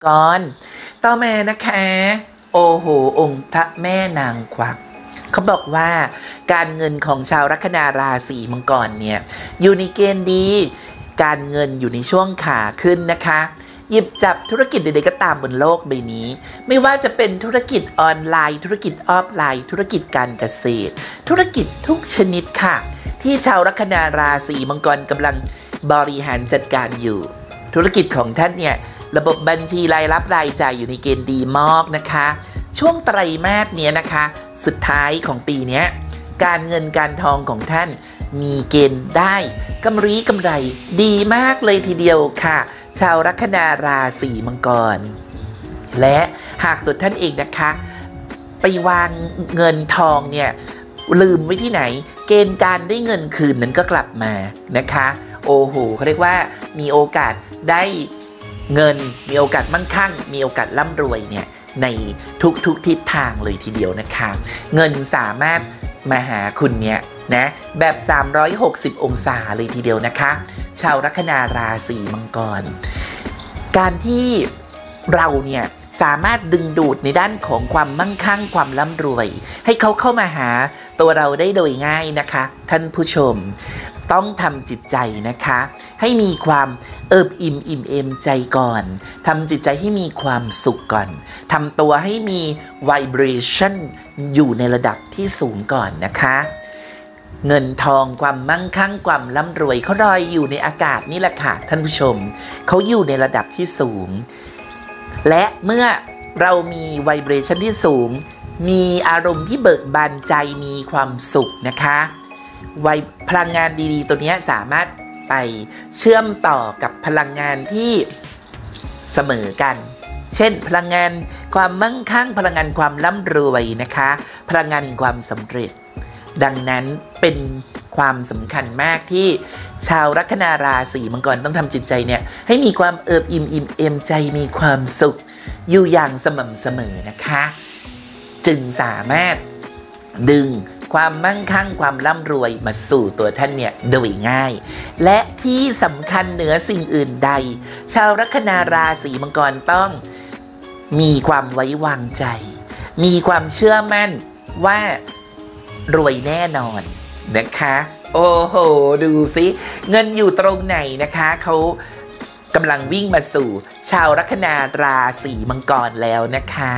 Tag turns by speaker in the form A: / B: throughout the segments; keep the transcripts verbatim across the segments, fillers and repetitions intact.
A: ก่อนต่อมานะคะโอ้โหองค์พระแม่นางกวักเขาบอกว่าการเงินของชาวลัคนาราศีมังกรเนี่ยอยู่ในเกณฑ์ดีการเงินอยู่ในช่วงขาขึ้นนะคะหยิบจับธุรกิจใดๆก็ตามบนโลกใบนี้ไม่ว่าจะเป็นธุรกิจออนไลน์ธุรกิจออฟไลน์ธุรกิจการเกษตรธุรกิจทุกชนิดค่ะที่ชาวลัคนาราศีมังกรกำลังบริหารจัดการอยู่ธุรกิจของท่านเนี่ยระบบบัญชีรายรับรายจ่ายอยู่ในเกณฑ์ดีมากนะคะช่วงไตรมาสเนี้ยนะคะสุดท้ายของปีนี้การเงินการทองของท่านมีเกณฑ์ได้กำไรกำไรดีมากเลยทีเดียวค่ะชาวลัคนาราศีมังกรและหากตัวท่านเองนะคะไปวางเงินทองเนี่ยลืมไว้ที่ไหนเกณฑ์การได้เงินคืนนั้นก็กลับมานะคะโอ้โหเขาเรียกว่ามีโอกาสได้เงินมีโอกาสมั่งคั่งมีโอกาสร่ำรวยเนี่ยในทุกๆทิศทางเลยทีเดียวนะคะเงินสามารถมาหาคุณเนี่ยนะแบบสามร้อยหกสิบองศาเลยทีเดียวนะคะชาวลัคนาราศีมังกรการที่เราเนี่ยสามารถดึงดูดในด้านของความมั่งคั่งความร่ำรวยให้เขาเข้ามาหาตัวเราได้โดยง่ายนะคะท่านผู้ชมต้องทำจิตใจนะคะให้มีความเอิบอิ่มอิ่มเอมใจก่อนทำจิตใจให้มีความสุขก่อนทำตัวให้มี vibration อยู่ในระดับที่สูงก่อนนะคะเงินทองความมั่งคั่งความร่ำรวยเขาลอยอยู่ในอากาศนี่แหละค่ะท่านผู้ชมเขาอยู่ในระดับที่สูงและเมื่อเรามี vibration ที่สูงมีอารมณ์ที่เบิกบานใจมีความสุขนะคะวัยพลังงานดีๆตัวนี้สามารถไปเชื่อมต่อกับพลังงานที่เสมอกันเช่นพลังงานความมั่งคั่งพลังงานความร่ำรวยนะคะพลังงานความสำเร็จดังนั้นเป็นความสำคัญมากที่ชาวลัคนาราศีมังกรต้องทำจิตใจเนี่ยให้มีความเอิบอิ่มอิ่มเอมใจมีความสุขอยู่อย่างสม่ำเสมอนะคะจึงสามารถดึงความมั่งคั่งความร่ำรวยมาสู่ตัวท่านเนี่ยโดยง่ายและที่สำคัญเหนือสิ่งอื่นใดชาวลัคนาราศีมังกรต้องมีความไว้วางใจมีความเชื่อมั่นว่ารวยแน่นอนนะคะโอ้โหดูสิเงินอยู่ตรงไหนนะคะเขากำลังวิ่งมาสู่ชาวลัคนาราศีมังกรแล้วนะคะ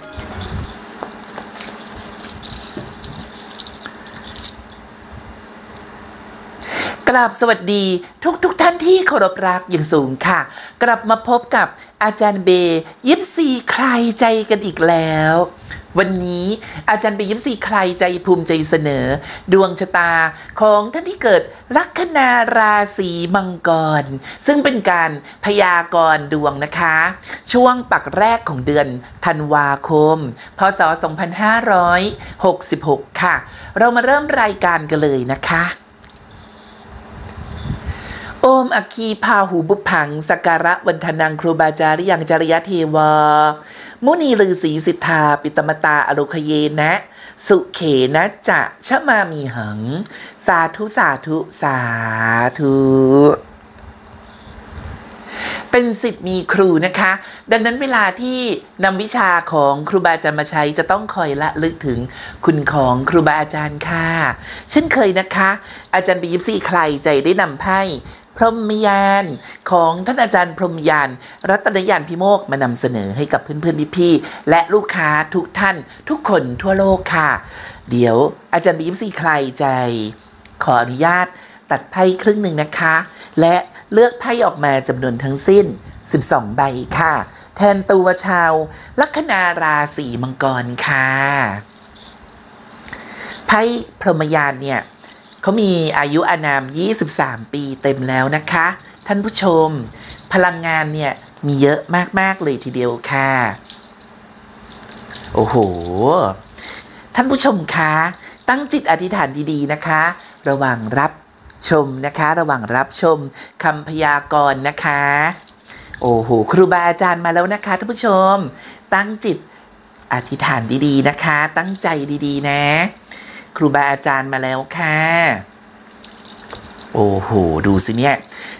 A: กราบสวัสดีทุกทุกท่านที่เคารพรักอย่างสูงค่ะกลับมาพบกับอาจารย์เบยิปซีใครใจกันอีกแล้ววันนี้อาจารย์เบยิปซีใครใจภูมิใจเสนอดวงชะตาของท่านที่เกิดลัคนาราศีมังกรซึ่งเป็นการพยากรณ์ดวงนะคะช่วงปักแรกของเดือนธันวาคมพ.ศ. สองพันห้าร้อยหกสิบหกค่ะเรามาเริ่มรายการกันเลยนะคะโอมอัคคีพาหูบุพผังสักการะวันทนังครูบาจาริยังจริยเทวามุนีฤาษีสิทธาปิตมตาอโลคเยนะสุเขนะจะชะมามีหังสาธุสาธุสาธุเป็นศิษย์มีครูนะคะดังนั้นเวลาที่นำวิชาของครูบาอาจารย์มาใช้จะต้องคอยละลึกถึงคุณของครูบาอาจารย์ค่ะเช่นเคยนะคะอาจารย์บียิปซีใครใจได้นำไพ่พรหมยานของท่านอาจารย์พรหมยานรัตนยานพิโมกมานำเสนอให้กับเพื่อนๆพี่ๆและลูกค้าทุกท่านทุกคนทั่วโลกค่ะเดี๋ยวอาจารย์บียิปซีใครใจขออนุญาตตัดไพ่ครึ่งหนึ่งนะคะและเลือกไพ่ออกมาจำนวนทั้งสิ้นสิบสองใบค่ะแทนตัวชาวลัคนาราศีมังกรค่ะไพ่พรหมยานเนี่ยเขามีอายุอานามยี่สิบสามปีเต็มแล้วนะคะท่านผู้ชมพลังงานเนี่ยมีเยอะมากๆเลยทีเดียวค่ะโอ้โหท่านผู้ชมคะตั้งจิตอธิษฐานดีๆนะคะระหว่างรับชมนะคะระหว่างรับชมคำพยากรณ์นะคะโอ้โหครูบาอาจารย์มาแล้วนะคะท่านผู้ชมตั้งจิตอธิษฐานดีๆนะคะตั้งใจดีๆนะครูบาอาจารย์มาแล้วค่ะโอ้โหดูสิเนี่ย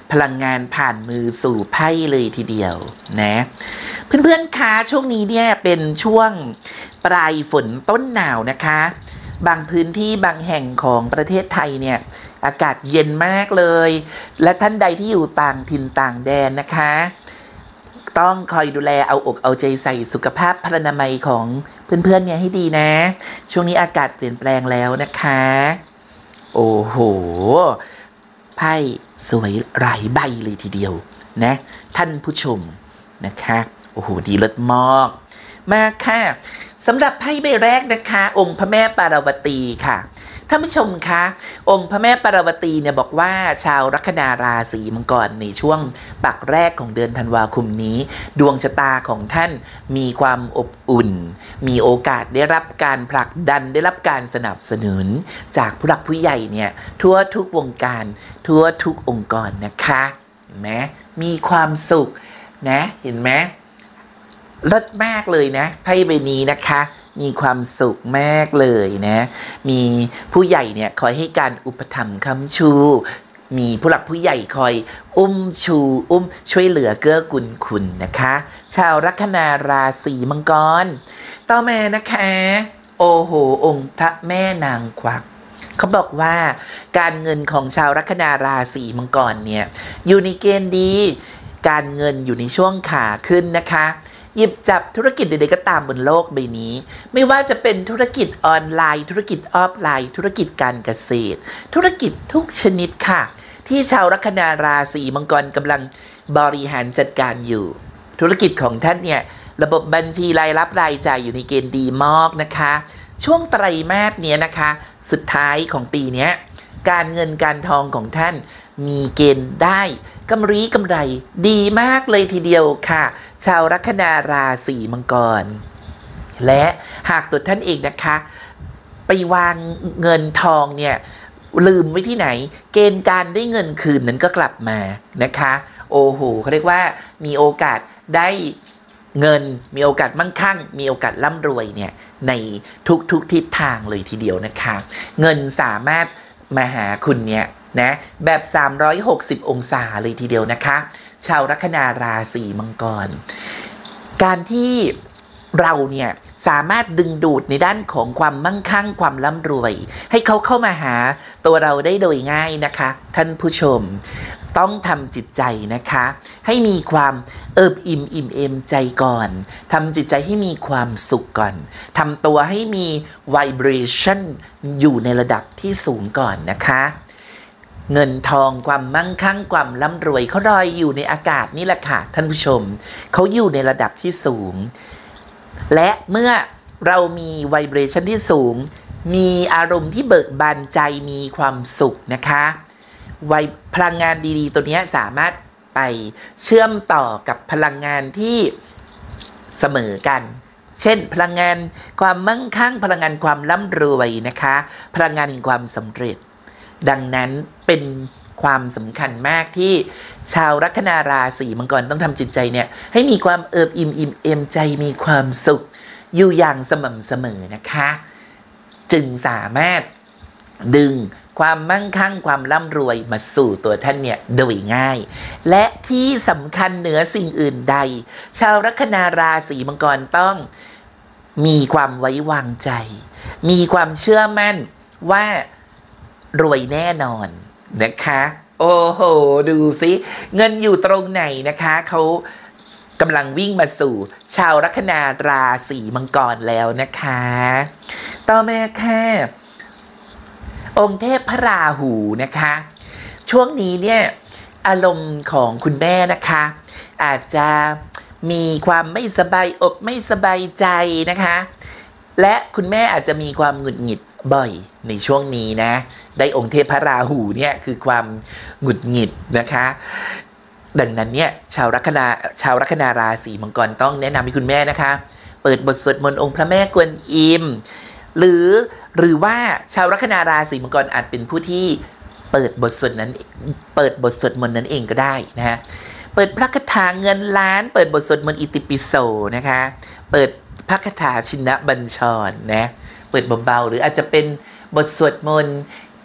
A: พลังงานผ่านมือสู่ไพ่เลยทีเดียวนะเพื่อนๆคะช่วงนี้เนี่ยเป็นช่วงปลายฝนต้นหนาวนะคะบางพื้นที่บางแห่งของประเทศไทยเนี่ยอากาศเย็นมากเลยและท่านใดที่อยู่ต่างถิ่นต่างแดนนะคะต้องคอยดูแลเอาอกเอาใจใส่สุขภาพพรรณนามัยของเพื่อนๆเนี่ยให้ดีนะช่วงนี้อากาศเปลี่ยนแปลงแล้วนะคะโอ้โหไพ่สวยหลายใบเลยทีเดียวนะท่านผู้ชมนะคะโอ้โหดีเลิศมากมากค่ะสำหรับไพ่ใบแรกนะคะองค์พระแม่ปารวตีค่ะท่านผู้ชมคะองค์พระแม่ปารวตีเนี่ยบอกว่าชาวลัคนาราศีมังกรในช่วงปักแรกของเดือนธันวาคมนี้ดวงชะตาของท่านมีความอบอุ่นมีโอกาสได้รับการผลักดันได้รับการสนับสนุนจากผู้หลักผู้ใหญ่เนี่ยทั่วทุกวงการทั่วทุกองค์กรนะคะเห็นไหมมีความสุขนะเห็นไหมเลิศมากเลยนะไพ่ใบนี้นะคะมีความสุขมากเลยนะมีผู้ใหญ่เนี่ยคอยให้การอุปถัมภ์ค้ำชูมีผู้หลักผู้ใหญ่คอยอุ้มชูอุ้มช่วยเหลือเกื้อกูลคุณนะคะชาวลัคนาราศีมังกรต่อมานะคะโอ้โหองค์พระแม่นางกวักเขาบอกว่าการเงินของชาวลัคนาราศีมังกรเนี่ยอยู่ในเกณฑ์ดีการเงินอยู่ในช่วงขาขึ้นนะคะหยิบจับธุรกิจใดๆก็ตามบนโลกใบนี้ไม่ว่าจะเป็นธุรกิจออนไลน์ธุรกิจออฟไลน์ธุรกิจการเกษตรธุรกิจทุกชนิดค่ะที่ชาวลัคนาราศีมังกรกำลังบริหารจัดการอยู่ธุรกิจของท่านเนี่ยระบบบัญชีรายรับรายจ่ายอยู่ในเกณฑ์ดีมากนะคะช่วงไตรมาสเนี้ยนะคะสุดท้ายของปีนี้การเงินการทองของท่านมีเกณฑ์ได้กำไรกำไรดีมากเลยทีเดียวค่ะชาวลัคนาราศีมังกรและหากตัวท่านเองนะคะไปวางเงินทองเนี่ยลืมไว้ที่ไหนเกณฑ์การได้เงินคืนนั้นก็กลับมานะคะโอ้โหเขาเรียกว่ามีโอกาสได้เงินมีโอกาสมั่งคั่งมีโอกาสร่ำรวยเนี่ยในทุกๆทิศทางเลยทีเดียวนะคะเงินสามารถมาหาคุณเนี่ยนะแบบสามร้อยหกสิบองศาเลยทีเดียวนะคะชาวลัคนาราศีมังกรการที่เราเนี่ยสามารถดึงดูดในด้านของความมั่งคั่งความร่ำรวยให้เขาเข้ามาหาตัวเราได้โดยง่ายนะคะท่านผู้ชมต้องทำจิตใจนะคะให้มีความเอิบอิ่มอิ่มเอมใจก่อนทำจิตใจให้มีความสุขก่อนทำตัวให้มี vibration อยู่ในระดับที่สูงก่อนนะคะเงินทองความมั่งคั่งความร่ำรวยเขาลอยอยู่ในอากาศนี่แหละค่ะท่านผู้ชมเขาอยู่ในระดับที่สูงและเมื่อเรามีไวเบรชั่นที่สูงมีอารมณ์ที่เบิกบานใจมีความสุขนะคะไวพลังงานดีๆตัวนี้สามารถไปเชื่อมต่อกับพลังงานที่เสมอกันเช่นพลังงานความมั่งคั่งพลังงานความร่ำรวยนะคะพลังงานแห่งความสำเร็จดังนั้นเป็นความสำคัญมากที่ชาวลัคนาราศีมังกรต้องทำจิตใจเนี่ยให้มีความเอิบอิ่มอิ่มเอมใจมีความสุขอยู่อย่างสม่ำเสมอนะคะจึงสามารถดึงความมั่งคั่งความร่ำรวยมาสู่ตัวท่านเนี่ยโดยง่ายและที่สำคัญเหนือสิ่งอื่นใดชาวลัคนาราศีมังกรต้องมีความไว้วางใจมีความเชื่อมั่นว่ารวยแน่นอนนะคะโอ้โหดูสิเงินอยู่ตรงไหนนะคะเขากำลังวิ่งมาสู่ชาวลัคนาราศีมังกรแล้วนะคะต่อมาค่ะองค์เทพพระราหูนะคะช่วงนี้เนี่ยอารมณ์ของคุณแม่นะคะอาจจะมีความไม่สบายอกไม่สบายใจนะคะและคุณแม่อาจจะมีความหงุดหงิดบ่อยในช่วงนี้นะได้องค์เทพพระราหูเนี่ยคือความหงุดหงิดนะคะดังนั้นเนี่ยชาวลัคนาชาวลัคนาราศีมังกรต้องแนะนำให้คุณแม่นะคะเปิดบทสวดมนต์องค์พระแม่กวนอิมหรือหรือว่าชาวลัคนาราศีมังกรอาจเป็นผู้ที่เปิดบทสวดนั้นเปิดบทสวดมนต์นั้นเองก็ได้นะฮะเปิดพระคาถาเงินล้านเปิดบทสวดมนต์อิติปิโสนะคะเปิดพระคาถาชินบัญชรนะเปิดเบาๆหรืออาจจะเป็นบทสวดมนต์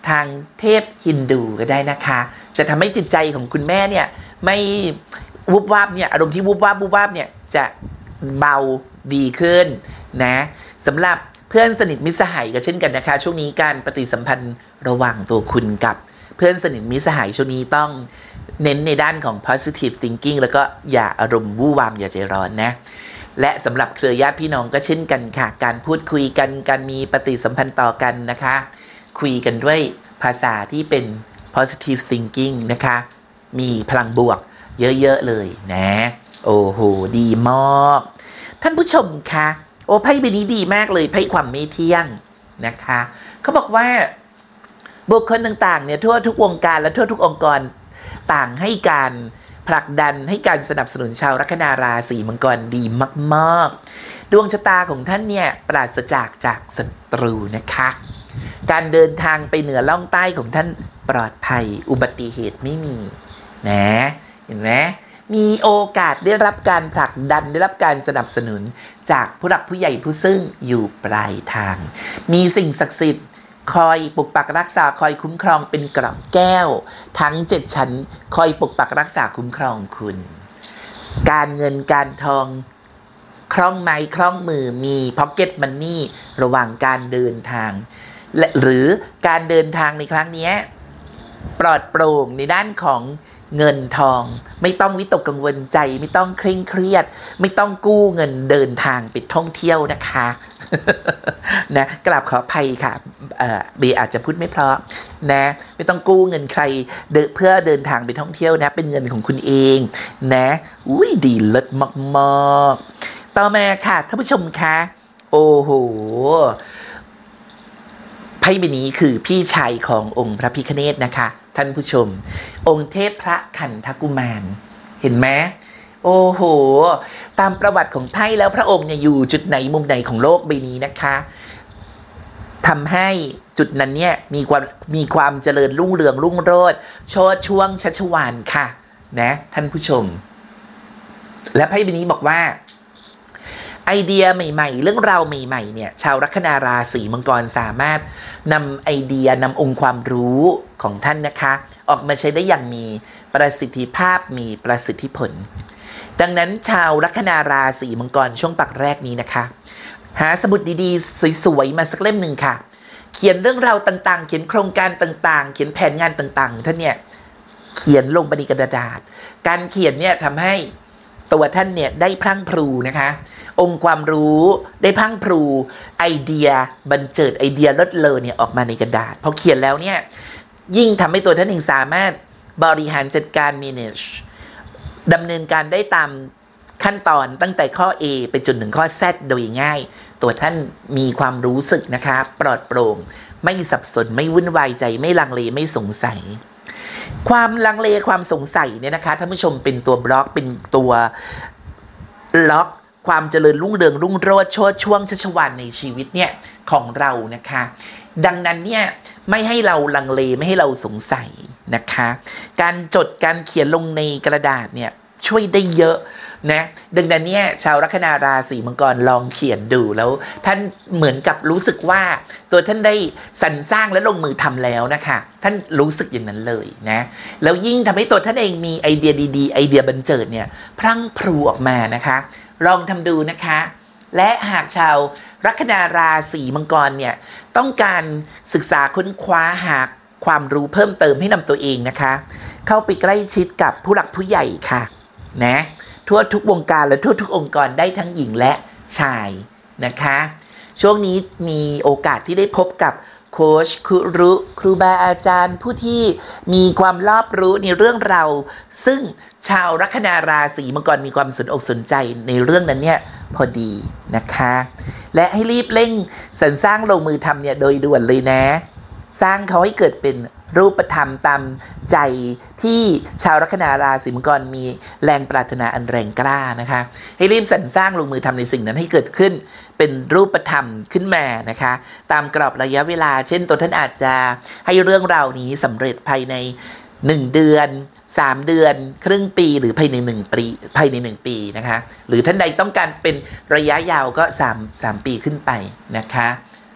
A: ทางเทพฮินดูก็ได้นะคะจะทำให้จิตใจของคุณแม่เนี่ยไม่วุบวาบเนี่ยอารมณ์ที่วุบวาบวุบวาบเนี่ยจะเบาดีขึ้นนะสำหรับเพื่อนสนิทมิตรสหายก็เช่นกันนะคะช่วงนี้การปฏิสัมพันธ์ระหว่างตัวคุณกับเพื่อนสนิทมิตรสหายช่วงนี้ต้องเน้นในด้านของ positive thinking แล้วก็อย่าอารมณ์วู่วามอย่าใจร้อนนะและสำหรับเครือญาติพี่น้องก็เช่นกันค่ะการพูดคุยกันการมีปฏิสัมพันธ์ต่อกันนะคะคุยกันด้วยภาษาที่เป็น positive thinking นะคะมีพลังบวกเยอะๆเลยนะโอ้โหดีมากท่านผู้ชมคะโอ้ไพ่ใบนี้ดีมากเลยไพ่ความไม่เที่ยงนะคะเขาบอกว่าบุคคลต่างๆเนี่ยทั่วทุกวงการและทั่วทุกองค์กรต่างให้การผลักดันให้การสนับสนุนชาวลัคนาราศีมังกรดีมากๆดวงชะตาของท่านเนี่ยปราศจากจากศัตรูนะคะการเดินทางไปเหนือล่องใต้ของท่านปลอดภัยอุบัติเหตุไม่มีนะเห็นไหมมีโอกาสได้รับการผลักดันได้รับการสนับสนุนจากผู้หลักผู้ใหญ่ผู้ซึ่งอยู่ปลายทางมีสิ่งศักดิ์สิทธิ์คอยปกปักรักษาคอยคุ้มครองเป็นกล่องแก้วทั้งเจ็ดชั้นคอยปกปักรักษาคุ้มครองคุณการเงินการทองคล่องไม้คล่องมือมีพ็อกเก็ตมันนี่ระหว่างการเดินทางและหรือการเดินทางในครั้งนี้ปลอดโปร่งในด้านของเงินทองไม่ต้องวิตกกังวลใจไม่ต้องเคร่งเครียดไม่ต้องกู้เงินเดินทางไปท่องเที่ยวนะคะนะกราบขออภัยค่ะเอ่อเบอาจจะพูดไม่เพราะนะไม่ต้องกู้เงินใครเพื่อเดินทางไปท่องเที่ยวนะเป็นเงินของคุณเองนะอุ้ยดีเลิศมากๆต่อมาค่ะท่านผู้ชมคะโอ้โหไพ่ใบนี้คือพี่ชายขององค์พระพิฆเนศนะคะท่านผู้ชมองค์เทพพระขันธกุมารเห็นไหมโอ้โหตามประวัติของไพ่แล้วพระองค์เนี่ยอยู่จุดไหนมุมไหนของโลกใบนี้นะคะทำให้จุดนั้นเนี่ยมีความมีความเจริญรุ่งเรืองรุ่งโรจน์โชติช่วงชัชวาลค่ะนะท่านผู้ชมและไพ่ใบนี้บอกว่าไอเดียใหม่ๆเรื่องราวใหม่ๆเนี่ยชาวลัคนาราศีมังกรสามารถนำไอเดียนำองค์ความรู้ของท่านนะคะออกมาใช้ได้อย่างมีประสิทธิภาพมีประสิทธิผลดังนั้นชาวลัคนาราศีมังกรช่วงปักแรกนี้นะคะหาสมุดดีๆสวยๆมาสักเล่มหนึ่งค่ะเขียนเรื่องราวต่างๆเขียนโครงการต่างๆเขียนแผนงานต่างๆท่านเนี่ยเขียนลงบนกระดาษการเขียนเนี่ยทำให้ตัวท่านเนี่ยได้พรั่งพรูนะคะองค์ความรู้ได้พรั่งพรูไอเดียบันเจิดไอเดียเลิศเลอเนี่ยออกมาในกระดาษพอเขียนแล้วเนี่ยยิ่งทำให้ตัวท่านเองสามารถบริหารจัดการ manage ดำเนินการได้ตามขั้นตอนตั้งแต่ข้อ A ไปจนถึงข้อ Z โดยง่ายตัวท่านมีความรู้สึกนะคะปลอดโปร่งไม่สับสนไม่วุ่นวายใจไม่ลังเลไม่สงสัยความลังเลความสงสัยเนี่ยนะคะท่านผู้ชมเป็นตัวบล็อกเป็นตัวล็อกความเจริญรุ่งเรืองรุ่งโรจน์โชติช่วงชัชวาลในชีวิตเนี่ยของเรานะคะดังนั้นเนี่ยไม่ให้เราลังเลไม่ให้เราสงสัยนะคะการจดการเขียนลงในกระดาษเนี่ยช่วยได้เยอะนะดังนั้นเนี่ยชาวลัคนาราศีมังกรลองเขียนดูแล้วท่านเหมือนกับรู้สึกว่าตัวท่านได้สรรสร้างและลงมือทำแล้วนะคะท่านรู้สึกอย่างนั้นเลยนะแล้วยิ่งทำให้ตัวท่านเองมีไอเดียดีๆไอเดียบันเจิดเนี่ยพรั่งพรูออกมานะคะลองทำดูนะคะและหากชาวลัคนาราศีมังกรเนี่ยต้องการศึกษาค้นคว้าหาความรู้เพิ่มเติมให้นำตัวเองนะคะเข้าไปใกล้ชิดกับผู้หลักผู้ใหญ่ค่ะนะทั่วทุกวงการและทั่วทุกองค์กรได้ทั้งหญิงและชายนะคะช่วงนี้มีโอกาสที่ได้พบกับโค้ชครูครูบาอาจารย์ผู้ที่มีความรอบรู้ในเรื่องราวซึ่งชาวลัคนาราศีมังกรมีความสนอกสนใจในเรื่องนั้นเนี่ยพอดีนะคะและให้รีบเร่งสรรสร้างลงมือทำเนี่ยโดยด่วนเลยนะสร้างเขาให้เกิดเป็นรูปธรรมตามใจที่ชาวลัคนาราศีมังกรมีแรงปรารถนาอันแรงกล้านะคะให้รีบสรรสร้างลงมือทำในสิ่งนั้นให้เกิดขึ้นเป็นรูปธรรมขึ้นมานะคะตามกรอบระยะเวลาเช่นตัวท่านอาจจะให้เรื่องราวนี้สำเร็จภายในหนึ่งเดือนสามเดือนครึ่งปีหรือภายในหนึ่งปีภายในหนึ่งปีนะคะหรือท่านใดต้องการเป็นระยะยาวก็สาม สามปีขึ้นไปนะคะ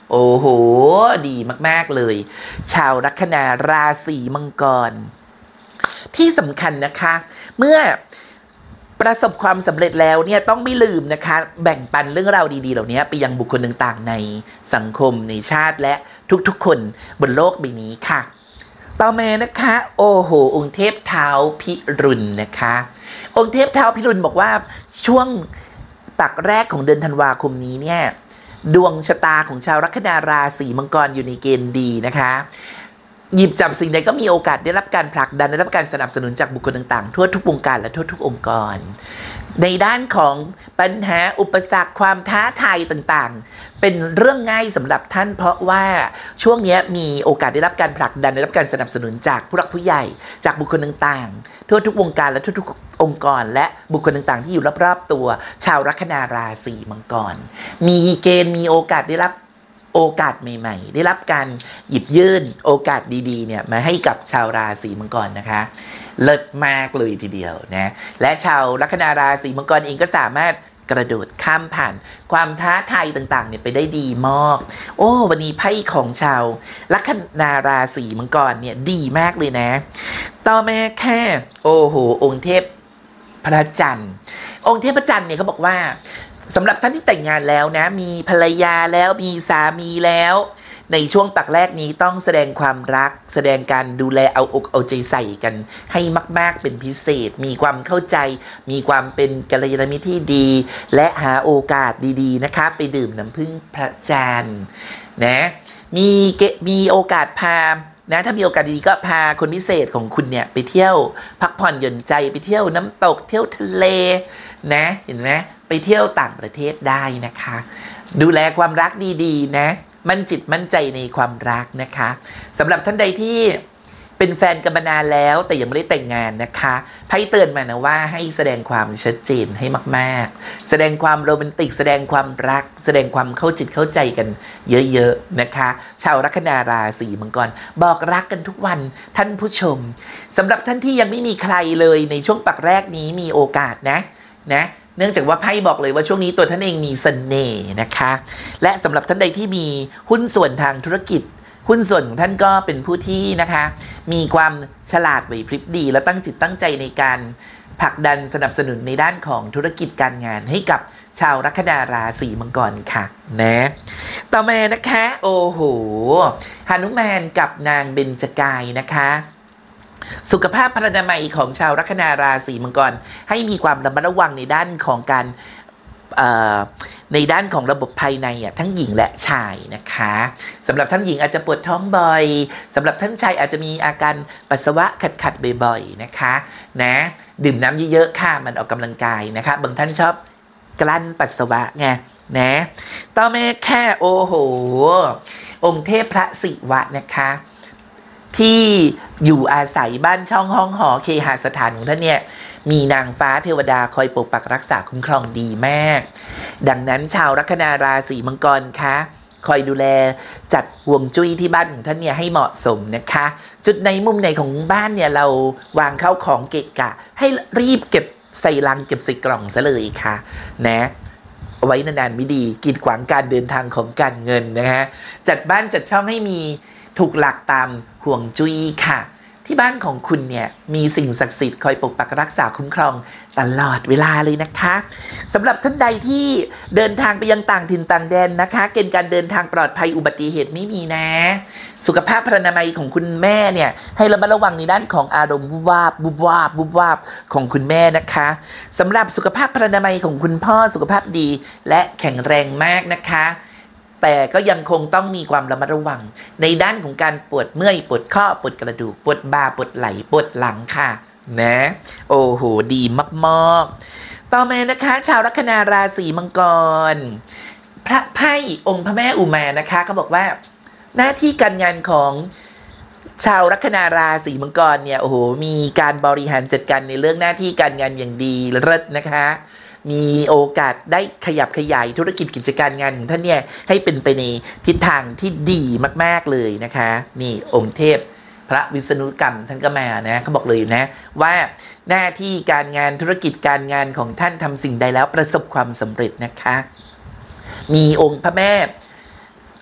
A: โอ้โหดีมากๆเลยชาวลัคนาราศีมังกรที่สำคัญนะคะเมื่อประสบความสำเร็จแล้วเนี่ยต้องไม่ลืมนะคะแบ่งปันเรื่องราวดีๆเหล่านี้ไปยังบุคคลต่างๆในสังคมในชาติและทุกๆคนบนโลกใบนี้ค่ะต่อมานะคะโอ้โหองค์เทพเท้าพิรุณนะคะองค์เทพเท้าพิรุณบอกว่าช่วงปักแรกของเดือนธันวาคมนี้เนี่ยดวงชะตาของชาวลัคนาราศีมังกรอยู่ในเกณฑ์ดีนะคะหยิบจับสิ่งใดก็มีโอกาสได้รับการผลักดันได้รับการสนับสนุนจากบุคคลต่างๆทั่วทุกวงการและทั่วทุกองค์กรในด้านของปัญหาอุปสรรคความท้าทายต่างๆเป็นเรื่องง่ายสำหรับท่านเพราะว่าช่วงนี้มีโอกาสได้รับการผลักดันได้รับการสนับสนุนจากผู้หลักผู้ใหญ่จากบุคคลต่างๆทั่วทุกวงการและทั่วทุกองค์กรและบุคคลต่างๆที่อยู่รอบๆตัวชาวลัคนาราศีมังกรมีเกณฑ์มีโอกาสได้รับโอกาสใหม่ๆได้รับการหยิบยื่นโอกาสดีๆเนี่ยมาให้กับชาวราศีมังกรนะคะเลิศมากเลยทีเดียวนะและชาวลัคนาราศีมังกรเองก็สามารถกระโดดข้ามผ่านความท้าทายต่างๆเนี่ยไปได้ดีมากโอ้วันนี้ไพ่ของชาวลัคนาราศีมังกรเนี่ยดีมากเลยนะต่อมาแค่โอ้โหองค์เทพพระจันทร์องค์เทพพระจันทร์เนี่ยเขาบอกว่าสำหรับท่านที่แต่งงานแล้วนะมีภรรยาแล้วมีสามีแล้วในช่วงปักแรกนี้ต้องแสดงความรักแสดงการดูแลเอาอกเอาใจใส่กันให้มากๆเป็นพิเศษมีความเข้าใจมีความเป็นกัลยาณมิตรที่ดีและหาโอกาสดีๆนะคะไปดื่มน้ำผึ้งพระจันทร์นะมีเกมีโอกาสพานะถ้ามีโอกาสดีๆก็พาคนพิเศษของคุณเนี่ยไปเที่ยวพักผ่อนหย่อนใจไปเที่ยวน้ำตกเที่ยวทะเลนะเห็นไหมไปเที่ยวต่างประเทศได้นะคะดูแลความรักดีๆนะมั่นจิตมั่นใจในความรักนะคะสำหรับท่านใดที่เป็นแฟนกันมานานแล้วแต่ยังไม่ได้แต่งงานนะคะไพ่เตือนมานะว่าให้แสดงความชัดเจนให้มากๆแสดงความโรแมนติกแสดงความรักแสดงความเข้าจิตเข้าใจกันเยอะๆนะคะชาวลัคนาราศีมังกรบอกรักกันทุกวันท่านผู้ชมสำหรับท่านที่ยังไม่มีใครเลยในช่วงปักแรกนี้มีโอกาสนะนะเนื่องจากว่าไพ่บอกเลยว่าช่วงนี้ตัวท่านเองมีเสน่ห์นะคะและสำหรับท่านใดที่มีหุ้นส่วนทางธุรกิจหุ้นส่วนของท่านก็เป็นผู้ที่นะคะมีความฉลาดไหวพริบดีและตั้งจิตตั้งใจในการผลักดันสนับสนุนในด้านของธุรกิจการงานให้กับชาวลัคนาราศีมังกรค่ะนะต่อมานะคะโอ้โหหนุมานกับนางเบญจกายนะคะสุขภาพพรรณนามัยของชาวลัคนาราศีมังกรให้มีความระมัดระวังในด้านของการในด้านของระบบภายในอ่ะทั้งหญิงและชายนะคะสำหรับท่านหญิงอาจจะปวดท้องบ่อยสำหรับท่านชายอาจจะมีอาการปัสสาวะขัดๆบ่อยๆนะคะนะดื่มน้ำเยอะๆค่ะมันออกกำลังกายนะคะบางท่านชอบกลั้นปัสสาวะไงนะต่อมาแค่โอ้โหองค์เทพพระศิวะนะคะที่อยู่อาศัยบ้านช่องห้องหอเคหสถานของท่านเนี่ยมีนางฟ้าเทวดาคอยปกปักรักษาคุ้มครองดีมากดังนั้นชาวลัคนาราศีมังกรคะคอยดูแลจัดห่วงจุ้ยที่บ้านของท่านเนี่ยให้เหมาะสมนะคะจุดในมุมไหนของบ้านเนี่ยเราวางเข้าของเกะกะให้รีบเก็บใส่ลังเก็บใส่กล่องซะเลยค่ะนะไว้นานๆไม่ดีกีดขวางการเดินทางของการเงินนะคะจัดบ้านจัดช่องให้มีถูกหลักตามห่วงจุ้ยค่ะที่บ้านของคุณเนี่ยมีสิ่งศักดิ์สิทธิ์คอยปกปักรักษาคุ้มครองตลอดเวลาเลยนะคะสำหรับท่านใดที่เดินทางไปยังต่างถิ่นต่างแดนนะคะเกณฑ์การเดินทางปลอดภัยอุบัติเหตุไม่มีนะสุขภาพพรรณนามัยของคุณแม่เนี่ยให้ระมัดระวังในด้านของอารมณ์บุบวาบบุบวาบบุบวาบของคุณแม่นะคะสำหรับสุขภาพพรรณนามัยของคุณพ่อสุขภาพดีและแข็งแรงมากนะคะแต่ก็ยังคงต้องมีความระมัดระวังในด้านของการปวดเมื่อยปวดข้อปวดกระดูกปวดบ่าปวดไหล่ปวดหลังค่ะนะโอ้โหดีมากๆต่อมานะคะชาวลัคนาราศีมังกรพระไพ่องค์พระแม่อุมานะคะเขาบอกว่าหน้าที่การงานของชาวลัคนาราศีมังกรเนี่ยโอ้โหมีการบริหารจัดการในเรื่องหน้าที่การงานอย่างดีเลิศนะคะมีโอกาสได้ขยับขยายธุรกิจกิจการงานของท่านเนี่ยให้เป็นไปในทิศทางที่ดีมากๆเลยนะคะนี่องค์เทพพระวิษณุกรรมท่านก็มานะเขาบอกเลยนะว่าหน้าที่การงานธุรกิจการงานของท่านทำสิ่งใดแล้วประสบความสำเร็จนะคะมีองค์พระแม่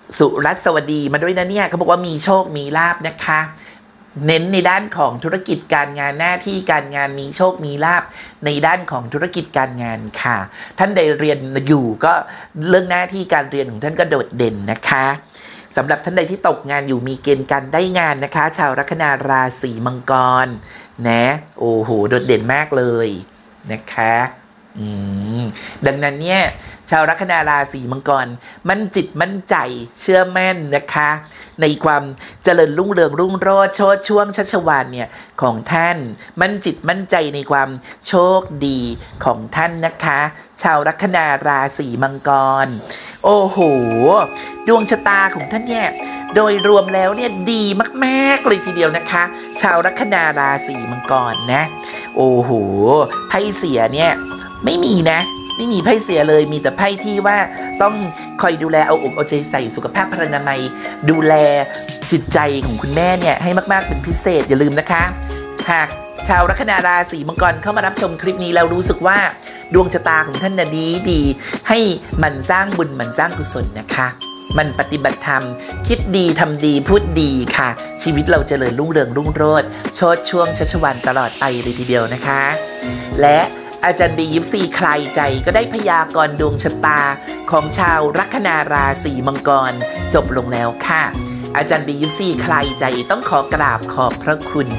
A: สุรัสวดีมาด้วยนะเนี่ยเขาบอกว่ามีโชคมีลาภนะคะเน้นในด้านของธุรกิจการงานหน้าที่การงานมีโชคมีลาภในด้านของธุรกิจการงานค่ะท่านใดเรียนอยู่ก็เรื่องหน้าที่การเรียนของท่านก็โดดเด่นนะคะสำหรับท่านใดที่ตกงานอยู่มีเกณฑ์การได้งานนะคะชาวลัคนาราศีมังกรนะโอ้โหโดดเด่นมากเลยนะคะอืมดังนั้นเนี่ยชาวลัคนาราศีมังกรมั่นจิตมั่นใจเชื่อมั่นนะคะในความเจริญรุ่งเรืองรุ่งโรจน์โชติช่วงชัชวาลเนี่ยของท่านมั่นจิตมั่นใจในความโชคดีของท่านนะคะชาวลัคนาราศีมังกรโอ้โหดวงชะตาของท่านเนี่ยโดยรวมแล้วเนี่ยดีมากๆเลยทีเดียวนะคะชาวลัคนาราศีมังกรนะโอ้โหไพ่เสียเนี่ยไม่มีนะไม่มีไพ่เสียเลยมีแต่ไพ่ที่ว่าต้องคอยดูแลเอาอกเอาใจใส่สุขภาพพรรณนามัยดูแลจิตใจของคุณแม่เนี่ยให้มากๆเป็นพิเศษอย่าลืมนะคะหากชาวลัคนาราศีมังกรเข้ามารับชมคลิปนี้แล้วรู้สึกว่าดวงชะตาของท่านน่ะดีดีให้มันสร้างบุญมันสร้างกุศลนะคะมันปฏิบัติธรรมคิดดีทำดีพูดดีค่ะชีวิตเราเจริญรุ่งเรืองรุ่งโรจน์โชติช่วงชัชวาลตลอดไปเลยทีเดียวนะคะและอาจารย์บียิปซีใครใจก็ได้พยากรณ์ดวงชะตาของชาวลัคนาราศีมังกรจบลงแล้วค่ะอาจารย์บียิปซีใครใจต้องขอกราบขอบพระคุณ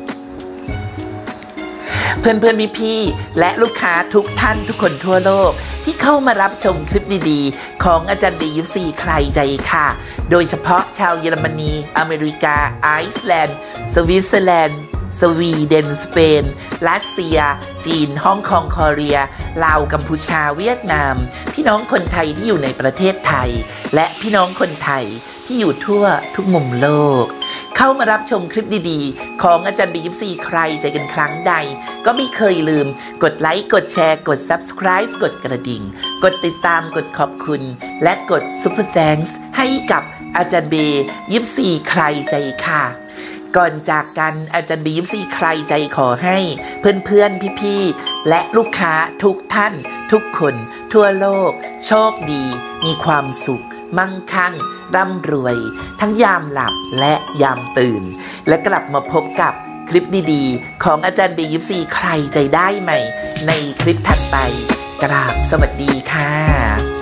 A: เพื่อนเพื่อนพี่พี่และลูกค้าทุกท่านทุกคนทั่วโลกที่เข้ามารับชมคลิปดีๆของอาจารย์บียิปซีใครใจค่ะโดยเฉพาะชาวเยอรมนีอเมริกาไอซ์แลนด์สวิตเซอร์แลนด์สวีเดนสเปนรัสเซียจีนฮ่องกงคอเรียลาวกัมพูชาเวียดนามพี่น้องคนไทยที่อยู่ในประเทศไทยและพี่น้องคนไทยที่อยู่ทั่วทุกมุมโลกเข้ามารับชมคลิปดีๆของอาจารย์บียิปซีใครใจกันครั้งใดก็ไม่เคยลืมกดไลค์กดแชร์กด ซับสไครบ์ กดกระดิ่งกดติดตามกดขอบคุณและกดซุปเปอร์แธงส์ให้กับอาจารย์บียิปซีใครใจค่ะก่อนจากกันอาจารย์บียิปซีใครใจขอให้เพื่อนๆพี่ๆและลูกค้าทุกท่านทุกคนทั่วโลกโชคดีมีความสุขมั่งคั่งร่ำรวยทั้งยามหลับและยามตื่นและกลับมาพบกับคลิปดีๆของอาจารย์บียิปซีใครใจได้ใหม่ในคลิปถัดไปกราบสวัสดีค่ะ